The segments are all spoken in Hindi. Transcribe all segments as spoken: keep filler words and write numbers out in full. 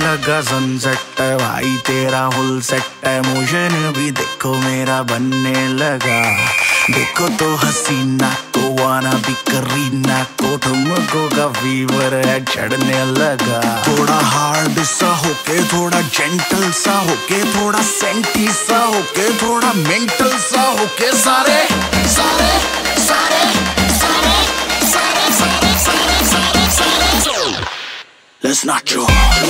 लगा सनसेट है भाई तेरा फुल सेट है, मोशन भी देखो मेरा बनने लगा। देखो तो हसीना को वाना भी करीना को, तुमको का फीवर है चढ़ने लगा। थोड़ा हार्ड सा होके थोड़ा जेंटल सा होके, थोड़ा सेंटी सा होके थोड़ा मेंटल सा होके, सारे सारे सारे सारे सारे सारे सारे सारे सारे Let's Nacho.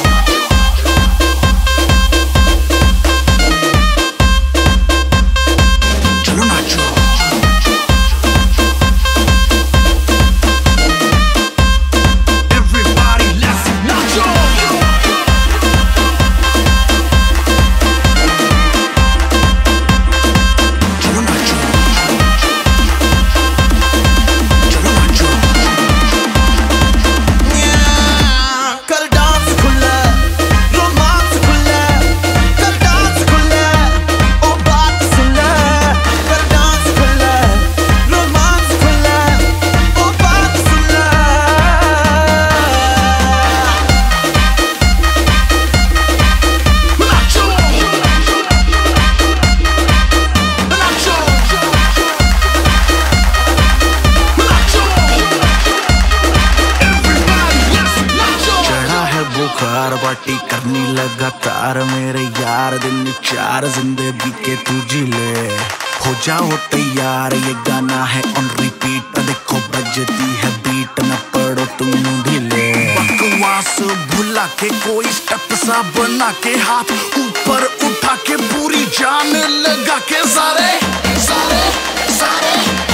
चलो Nacho. Everybody, let's Nacho. चलो Nacho. चलो Nacho. कर डांस खुला, रोमांस खुला, कर डांस खुला, ओ बात सुना। कर डांस खुला, रोमांस खुला, ओ बात सुना। Nacho, Nacho, Nacho. Everybody, let's Nacho. चढ़ा है बुखार पार्टी करनी लगातार मेरे यार, दिन चार जिंदगी के तू जी ले। हो जाओ तैयार, ये गाना है ऑन रिपीट, देखो बजती है बीट, न पड़ो तुम ढीले। बकवास भुला के कोई स्टेप सा बना के, हाथ ऊपर उठा के पूरी जान लगा के, सारे सारे सारे